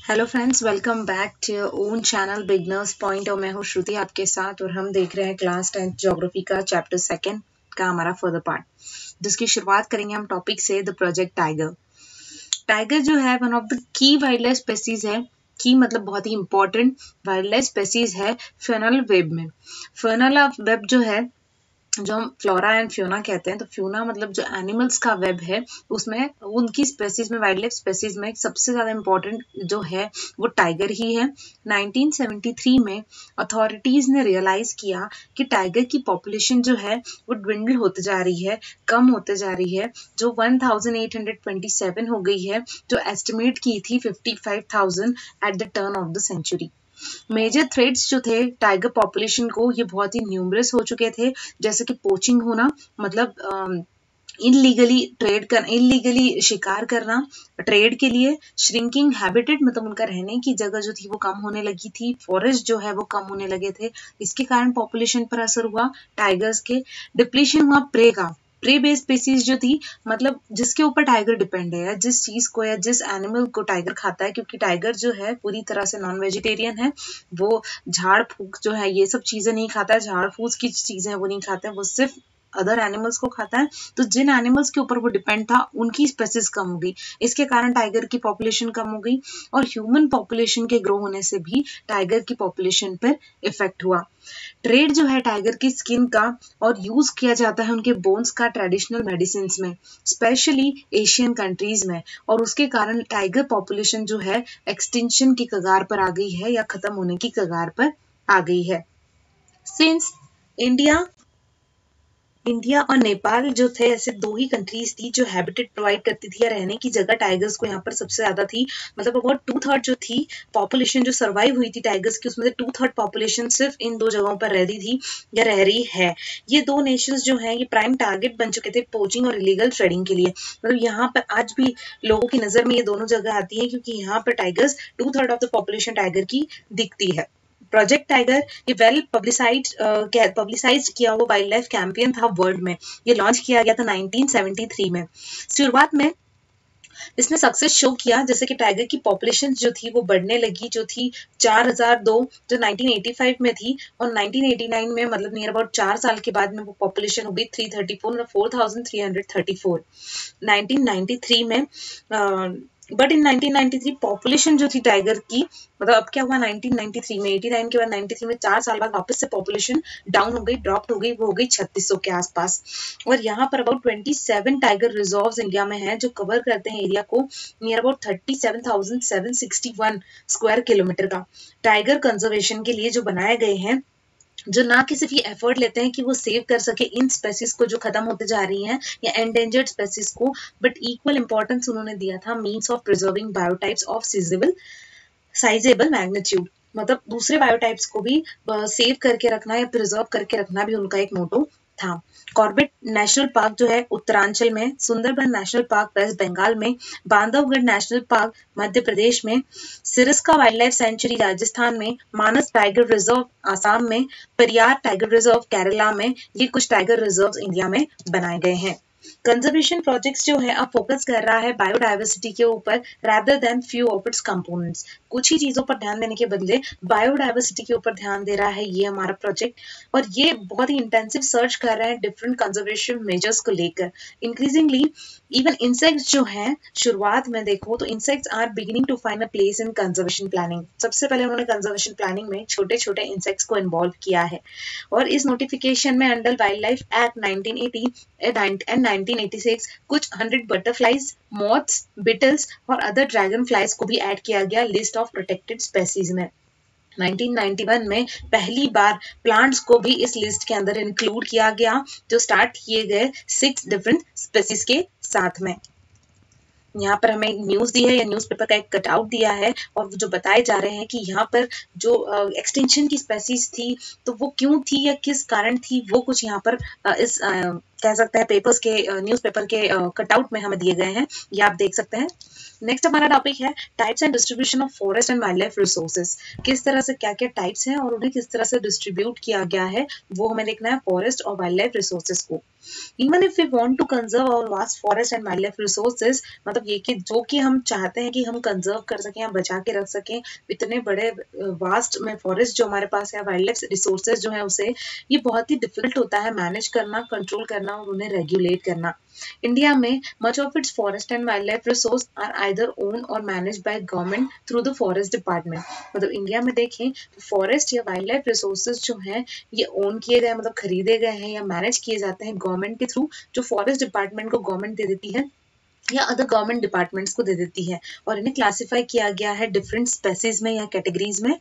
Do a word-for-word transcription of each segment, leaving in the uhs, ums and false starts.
Hello friends, welcome back to your own channel beginners point. और मैं हूँ श्रुति आपके साथ और हम देख रहे हैं क्लास टेंथ ज्योग्राफी का चैप्टर सेकंड का हमारा फर्दर पार्ट, जिसकी शुरुआत करेंगे हम टॉपिक से द प्रोजेक्ट टाइगर। टाइगर जो है वन ऑफ द की वाइल्ड लाइफ स्पेसीज है। की मतलब बहुत ही इंपॉर्टेंट वाइल्ड लाइफ स्पेसीज है फेनल वेब में। फेनल वेब जो है, जो हम फ्लोरा एंड फ्योना कहते हैं, तो फ्योना मतलब जो एनिमल्स का वेब है उसमें उनकी स्पेसीज में, वाइल्ड लाइफ स्पेसीज में सबसे ज्यादा इंपॉर्टेंट जो है वो टाइगर ही है। नाइनटीन सेवेंटी थ्री में अथॉरिटीज ने रियलाइज किया कि टाइगर की पॉपुलेशन जो है वो ड्विंडल होते जा रही है, कम होते जा रही है, जो अठारह सौ सत्ताईस हो गई है, जो एस्टिमेट की थी पचपन हज़ार at the turn of the century. Major threats जो थे टाइगर पॉपुलेशन को, ये बहुत ही न्यूमरस हो चुके थे, जैसे कि पोचिंग होना, मतलब इनलीगली ट्रेड कर इनलीगली शिकार करना ट्रेड के लिए, श्रिंकिंग हैबिटेट मतलब उनका रहने की जगह जो थी वो कम होने लगी थी, फॉरेस्ट जो है वो कम होने लगे थे, इसके कारण पॉपुलेशन पर असर हुआ टाइगर्स के। डिप्लीशन हुआ प्रे का, प्रे बेस्ड स्पीसीज जो थी, मतलब जिसके ऊपर टाइगर डिपेंड है, जिस चीज को या जिस एनिमल को टाइगर खाता है, क्योंकि टाइगर जो है पूरी तरह से नॉन वेजिटेरियन है, वो झाड़ फूक जो है ये सब चीजें नहीं खाता है, झाड़ फूस की चीजें वो नहीं खाता है, वो सिर्फ अदर एनिमल्स को खाता है। तो जिन एनिमल्स के ऊपर वो डिपेंड था उनकी स्पेसीज कम हो गई, इसके कारण टाइगर की पॉपुलेशन कम हो गई, और ह्यूमन पॉपुलेशन के ग्रो होने से भी टाइगर की पॉपुलेशन पर इफेक्ट हुआ। ट्रेड जो है टाइगर की स्किन का और यूज किया जाता है उनके बोन्स का ट्रेडिशनल मेडिसिन में, स्पेशली एशियन कंट्रीज में, और उसके कारण टाइगर पॉपुलेशन जो है एक्सटिंक्शन की कगार पर आ गई है या खत्म होने की कगार पर आ गई है। सिंस इंडिया इंडिया और नेपाल जो थे, ऐसे दो ही कंट्रीज थी जो हैबिटेट प्रोवाइड करती थी या रहने की जगह टाइगर्स को यहाँ पर सबसे ज्यादा थी, मतलब अबाउट टू थर्ड जो थी पॉपुलेशन जो सर्वाइव हुई थी टाइगर्स की, उसमें से टू थर्ड पॉपुलेशन सिर्फ इन दो जगहों पर रह रही थी या रह रही है। ये दो नेशंस जो हैं ये प्राइम टारगेट बन चुके थे पोचिंग और इलीगल ट्रेडिंग के लिए, मतलब यहाँ पर आज भी लोगों की नजर में ये दोनों जगह आती है, क्योंकि यहाँ पर tigers two third of the population tiger की दिखती है। प्रोजेक्ट टाइगर ये वेल पब्लिसाइज पब्लिसाइज किया हुआ वाइल्ड लाइफ कैंपेन था वर्ल्ड में। ये लॉन्च किया गया था नाइनटीन सेवेंटी थ्री में। शुरुआत में इसने सक्सेस शो किया, जैसे कि टाइगर की पॉपुलेशन जो थी वो बढ़ने लगी, जो थी चार हज़ार दो जो नाइनटीन एटी फाइव में थी, और नाइनटीन एटी नाइन में मतलब नियर अबाउट चार साल के बाद में वो पॉपुलेशन हो गई थ्री थर्टी फोर मतलब four thousand three hundred thirty four. Nineteen ninety three में but in nineteen ninety three population जो थी टाइगर की, मतलब अब क्या हुआ नाइनटीन नाइंटी थ्री में, एटी नाइन के बाद नाइंटी थ्री में चार साल बाद वापस से पॉपुलेशन डाउन हो गई, ड्रॉप हो गई, वो हो गई छत्तीस सौ के आसपास। और यहाँ पर अबाउट सत्ताईस टाइगर रिजर्व्स इंडिया में हैं, जो कवर करते हैं एरिया को near about thirty seven thousand seven sixty one square kilometre का। टाइगर कंजर्वेशन के लिए जो बनाए गए हैं, जो ना कि सिर्फ ये एफर्ट लेते हैं कि वो सेव कर सके इन स्पेसीज को जो खत्म होते जा रही हैं या एंडेंजर्ड स्पेसीज को, बट इक्वल इंपॉर्टेंस उन्होंने दिया था means of preserving biotypes of seizable sizable magnitude, मतलब दूसरे बायोटाइप्स को भी सेव करके रखना या प्रिजर्व करके रखना भी उनका एक मोटो था। कॉर्बेट नेशनल पार्क जो है उत्तरांचल में, सुंदरबन नेशनल पार्क वेस्ट बंगाल में, बांधवगढ़ नेशनल पार्क मध्य प्रदेश में, Sariska wild life sanctuary Rajasthan में, मानस टाइगर रिजर्व आसाम में, पेरियार टाइगर रिजर्व केरला में, ये कुछ टाइगर रिजर्व इंडिया में बनाए गए हैं। कंजर्वेशन प्रोजेक्ट्स जो है अब फोकस कर रहा है बायोडाइवर्सिटी के ऊपर rather than few of its components. कुछ ही चीजों पर ध्यान देने के बदले बायोडाइवर्सिटी के ऊपर ध्यान दे रहा है ये हमारा प्रोजेक्ट, और ये बहुत ही इंटेंसिव सर्च कर रहे हैं डिफरेंट कंजर्वेशन मेजर्स को लेकर। इंक्रीजिंगली इवन इंसेक्ट्स जो हैं, शुरुआत में देखो तो insects are beginning to find a place in conservation planning. सबसे पहले उन्होंने कंजर्वेशन प्लानिंग में छोटे छोटे इंसेक्ट्स को इन्वॉल्व किया है, और इस नोटिफिकेशन में under wild life act nineteen eighty and nineteen eighty six कुछ हंड्रेड बटरफ्लाइज, मॉथ्स, बिटल्स और अदर ड्रैगन फ्लाइज को भी ऐड किया गया लिस्ट ऑफ प्रोटेक्टेड स्पेसीज में। नाइनटीन नाइंटी वन में पहली बार प्लांट्स को भी इस लिस्ट के अंदर इंक्लूड किया गया, जो स्टार्ट किए गए सिक्स डिफरेंट स्पेसीज के साथ में। यहाँ पर हमें न्यूज दी है या न्यूज़पेपर का एक कटआउट दिया है, और जो बताए जा रहे हैं कि यहाँ पर जो एक्सटेंशन की स्पेसीज थी तो वो क्यों थी या किस कारण थी, वो कुछ यहाँ पर uh, इस कह सकते हैं पेपर्स के न्यूज़पेपर के कटआउट में हमें दिए गए हैं, ये आप देख सकते हैं। नेक्स्ट हमारा टॉपिक है types and distribution of forest and wild life resources. किस तरह से क्या क्या टाइप्स हैं और उन्हें किस तरह से डिस्ट्रीब्यूट किया गया है वो हमें देखना है फॉरेस्ट और वाइल्ड लाइफ रिसोर्सेज को। Even if we want to conserve our vast forest and wild life resources, मतलब ये कि जो कि हम चाहते हैं कि हम कंजर्व कर सकें या बचा के रख सकें इतने बड़े वास्ट में फॉरेस्ट जो हमारे पास है, वाइल्ड लाइफ रिसोर्सेज जो है उसे, ये बहुत ही डिफिकल्ट होता है मैनेज करना, कंट्रोल करना और उन्हें रेगुलेट करना। इंडिया में much of its forest and wildlife resource are either owned or managed by government through the forest department। मतलब इंडिया में देखें तो फॉरेस्ट या वाइल्ड लाइफ रिसोर्सेज जो हैं ये ओन किए गए, मतलब खरीदे गए हैं या मैनेज किए जाते हैं गवर्नमेंट के थ्रू, जो फॉरेस्ट डिपार्टमेंट को गवर्नमेंट दे देती है या अदर गवर्नमेंट डिपार्टमेंट्स को दे देती है, और इन्हें क्लासिफाई किया गया है डिफरेंट स्पेसीज में या कैटेगरीज में।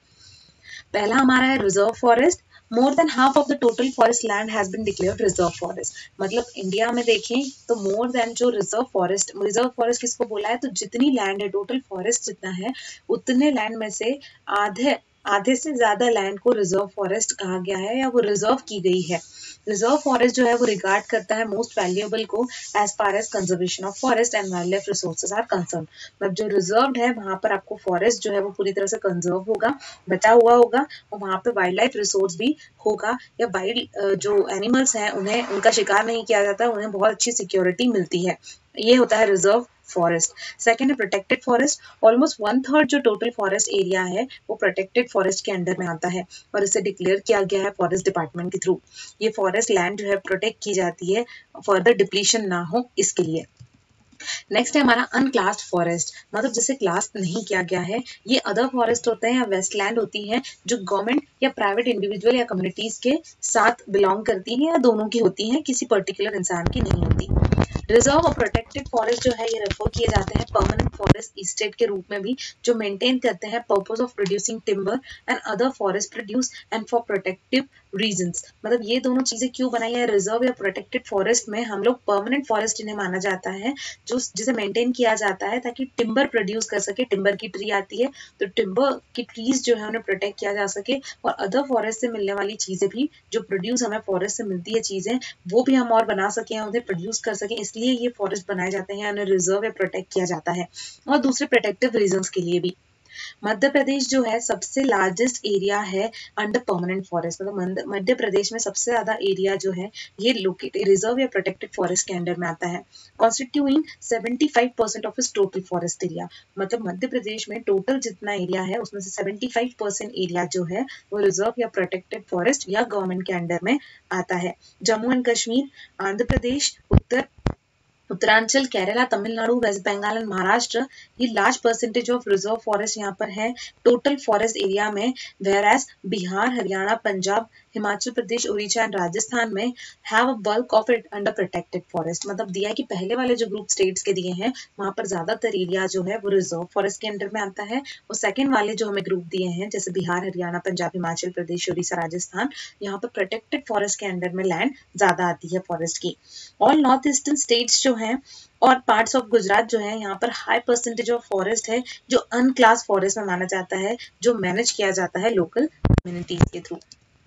पहला हमारा है reserve forest. More than half of the total forest land has been declared reserve forest. मतलब इंडिया में देखें तो मोर देन जो रिजर्व फॉरेस्ट, रिजर्व फॉरेस्ट किसको बोला है, तो जितनी लैंड है, टोटल फॉरेस्ट जितना है उतने लैंड में से आधे आधे से ज्यादा लैंड को रिजर्व फॉरेस्ट कहा गया है या वो रिजर्व की गई है। रिजर्व फॉरेस्ट जो है वो रिगार्ड करता है मोस्ट वैल्यूएबल को as far as conservation of forest and wild life resources are concern. मतलब जो रिजर्व्ड है वहां पर आपको फॉरेस्ट जो है वो पूरी तरह से कंजर्व होगा, बचा हुआ होगा, और वहां पे वाइल्ड लाइफ रिसोर्स भी होगा, या वाइल्ड जो एनिमल्स हैं उन्हें उनका शिकार नहीं किया जाता, उन्हें बहुत अच्छी सिक्योरिटी मिलती है। ये होता है रिजर्व फॉरेस्ट। सेकेंड है protected forest. Almost one third जो टोटल फॉरेस्ट एरिया है वो प्रोटेक्टेड फॉरेस्ट के अंडर में आता है और इसे डिक्लेयर किया गया है फॉरेस्ट डिपार्टमेंट के थ्रू। ये फॉरेस्ट लैंड जो है प्रोटेक्ट की जाती है, फर्दर डिप्लीशन ना हो इसके लिए। नेक्स्ट है हमारा अनक्लास्ड फॉरेस्ट, मतलब जिसे क्लास नहीं किया गया है। ये अदर फॉरेस्ट होते हैं या वेस्टलैंड होती हैं जो गवर्नमेंट या प्राइवेट इंडिविजुअल या कम्युनिटीज के साथ बिलोंग करती हैं या दोनों की होती हैं, किसी पर्टिकुलर इंसान की नहीं होती। रिजर्व और प्रोटेक्टेड फॉरेस्ट जो है ये रेफर किए जाते हैं परमानेंट फॉरेस्ट एस्टेट के रूप में भी, जो मेंटेन करते हैं purpose of producing timber and other forest produce and for protective reasons. मतलब ये दोनों चीजें क्यों बनाई है, रिजर्व या प्रोटेक्टेड फॉरेस्ट में हम लोग परमानेंट फॉरेस्ट इन्हें माना जाता है जो जिसे मेंटेन किया जाता है ताकि टिम्बर प्रोड्यूस कर सके। टिम्बर की ट्री आती है तो टिम्बर की ट्रीज जो है उन्हें प्रोटेक्ट किया जा सके, और अदर फॉरेस्ट से मिलने वाली चीजें भी जो प्रोड्यूस हमें फॉरेस्ट से मिलती है चीजें वो भी हम और बना सकें, उन्हें प्रोड्यूस कर सकें, इसलिए ये फॉरेस्ट बनाए जाते हैं, उन्हें रिजर्व या प्रोटेक्ट किया जाता है, और दूसरे प्रोटेक्टिव रीजंस के लिए भी। मध्य प्रदेश जो है सबसे लार्जेस्ट एरिया है अंडर परमानेंट फॉरेस्ट। मतलब मध्य प्रदेश में सबसे ज्यादा एरिया जो है ये लोकेटेड रिजर्व या प्रोटेक्टेड फॉरेस्ट के अंडर में आता है, constituting seventy five percent of इस टोटल फॉरेस्ट एरिया। मतलब मध्य प्रदेश में टोटल जितना एरिया है उसमें से सेवेंटी फाइव परसेंट एरिया जो है वो रिजर्व या प्रोटेक्टेड फॉरेस्ट या गवर्नमेंट के अंडर में आता है। जम्मू एंड कश्मीर, आंध्र प्रदेश, उत्तर उत्तरांचल, केरला, तमिलनाडु, वेस्ट बंगाल एंड महाराष्ट्र, ये large percentage of reserve forest यहाँ पर है टोटल फॉरेस्ट एरिया में। वेयरएज बिहार, हरियाणा, पंजाब, हिमाचल प्रदेश, उड़ीसा एंड राजस्थान में have a bulk of it under protected forest. मतलब दिया है कि पहले वाले जो ग्रुप स्टेट्स के दिए हैं वहां पर ज्यादातर एरिया जो है वो रिजर्व फॉरेस्ट के अंडर में आता है, और सेकंड वाले जो हमें ग्रुप दिए हैं जैसे बिहार, हरियाणा, पंजाब, हिमाचल प्रदेश, उड़ीसा, राजस्थान, यहाँ पर प्रोटेक्टेड फॉरेस्ट के अंडर में लैंड ज्यादा आती है फॉरेस्ट की। ऑल नॉर्थ ईस्टर्न स्टेट्स जो हैं और पार्ट्स ऑफ गुजरात जो है यहाँ पर हाई परसेंटेज ऑफ फॉरेस्ट है जो अनक्लास फॉरेस्ट में माना जाता है, जो मैनेज किया जाता है लोकल कम्युनिटीज के थ्रू।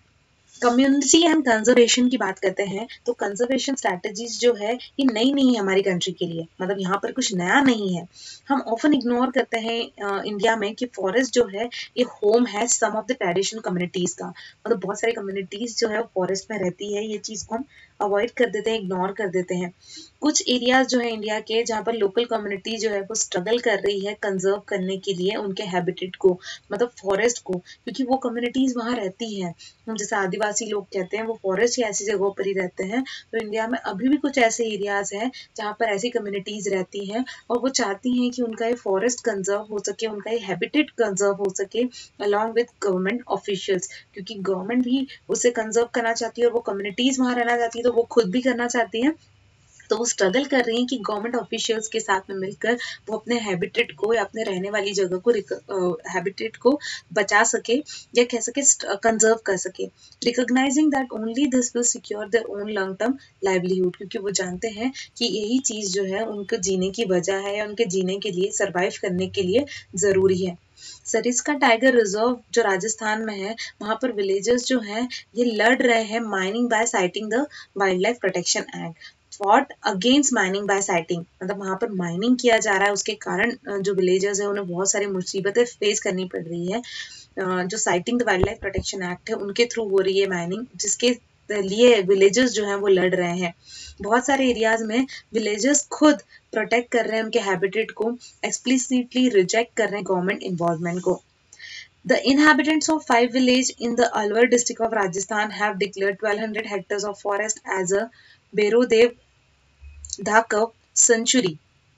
कम्युनिटी एंड कंजर्वेशन की बात करते हैं तो कंजर्वेशन स्ट्रैटेजीज जो है ये नई नहीं है हमारी कंट्री के लिए, मतलब यहाँ पर कुछ नया नहीं है। हम ऑफन इग्नोर करते हैं इंडिया में कि फॉरेस्ट जो है ये होम है some of the traditional communities का। मतलब बहुत सारी कम्युनिटीज जो है फॉरेस्ट में रहती है, ये चीज को हम अवॉइड कर देते हैं, इग्नोर कर देते हैं। कुछ एरियाज जो है इंडिया के जहाँ पर लोकल कम्युनिटी जो है वो स्ट्रगल कर रही है कंजर्व करने के लिए उनके हैबिटेट को, मतलब फॉरेस्ट को, क्योंकि वो कम्युनिटीज वहाँ रहती हैं। हम जैसे आदिवासी लोग कहते हैं वो फॉरेस्ट की ऐसी जगहों पर ही रहते हैं, तो इंडिया में अभी भी कुछ ऐसे एरियाज हैं जहाँ पर ऐसी कम्युनिटीज रहती हैं और वो चाहती हैं कि उनका ये फॉरेस्ट कंजर्व हो सके, उनका ये हैबिटेट कंजर्व हो सके अलॉन्ग विद गवर्नमेंट ऑफिशियल्स, क्योंकि गवर्नमेंट भी उसे कंजर्व करना चाहती है और वो कम्युनिटीज वहाँ रहना चाहती है तो वो खुद भी करना चाहती हैं। तो वो स्ट्रगल कर रही हैं कि गवर्नमेंट ऑफिशियल्स के साथ में मिलकर वो अपने हैबिटेट को या अपने रहने वाली जगह को हैबिटेट को बचा सके या कह सके कंजर्व कर सके। Recognizing that only this will secure their own long term livelihood, क्योंकि वो जानते हैं कि यही चीज़ जो है उनके जीने की वजह है या उनके जीने के लिए सर्वाइव करने के लिए ज़रूरी है। सरिस्का टाइगर रिजर्व जो राजस्थान में है, वहाँ पर विलेजर्स जो हैं ये लड़ रहे हैं mining by citing the wild life protection act. Fought against mining by citing, मतलब वहाँ पर माइनिंग किया जा रहा है, उसके कारण जो विलेजर्स है उन्हें बहुत सारी मुसीबतें फेस करनी पड़ रही है। जो citing the wild life protection act है उनके थ्रू हो रही है माइनिंग, जिसके लिए विलेजर्स जो हैं वो लड़ रहे हैं। बहुत सारे एरियाज में विलेजर्स खुद प्रोटेक्ट कर रहे हैं उनके हैबिटेट को, एक्सप्लिसिटली रिजेक्ट कर रहे हैं गवर्नमेंट इन्वॉल्वमेंट को। The inhabitants of five villages in the Alwar district of Rajasthan have declared twelve hundred hectares of forest as a Berodev Dhakav sanctuary.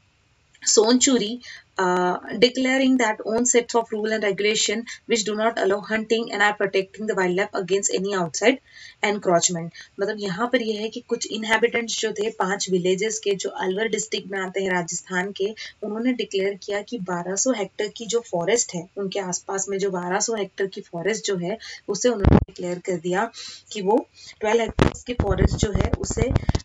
Sonchuri, uh, declaring that own sets of rule and regulation which do not allow hunting and are protecting the wildlife against any outside encroachment। मतलब यहाँ पर यह है कि कुछ inhabitants जो थे पांच विलेजेस के जो अलवर डिस्ट्रिक्ट में आते हैं राजस्थान के, उन्होंने डिक्लेयर किया कि बारह सौ हेक्टेयर की जो फॉरेस्ट है उनके आसपास में, जो बारह सौ हेक्टेयर की फॉरेस्ट जो है उसे उन्होंने डिक्लेयर कर दिया कि वो ट्वेल्व हेक्टेयर की फॉरेस्ट जो है उसे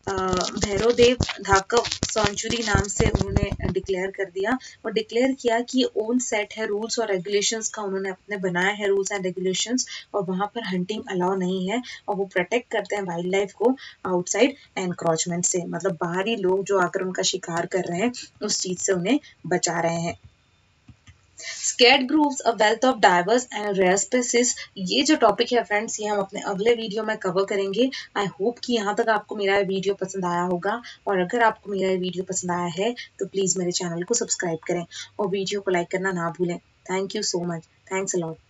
भैरवदेव धाकव सेंचुरी नाम से उन्होंने डिक्लेयर कर दिया और डिक्लेयर किया कि ओन सेट है रूल्स और रेगुलेशंस का, उन्होंने अपने बनाए हैं रूल्स एंड रेगुलेशंस और वहां पर हंटिंग अलाउ नहीं है और वो प्रोटेक्ट करते हैं वाइल्ड लाइफ को आउटसाइड एनक्रोचमेंट से, मतलब बाहरी लोग जो आकर उनका शिकार कर रहे हैं उस चीज से उन्हें बचा रहे हैं। Sacred groves a wealth of diverse and rare species, ये जो टॉपिक है फ्रेंड्स ये हम अपने अगले वीडियो में कवर करेंगे। आई होप कि यहाँ तक आपको मेरा वीडियो पसंद आया होगा और अगर आपको मेरा वीडियो पसंद आया है तो प्लीज़ मेरे चैनल को सब्सक्राइब करें और वीडियो को लाइक करना ना भूलें। Thank you so much, thanks a lot.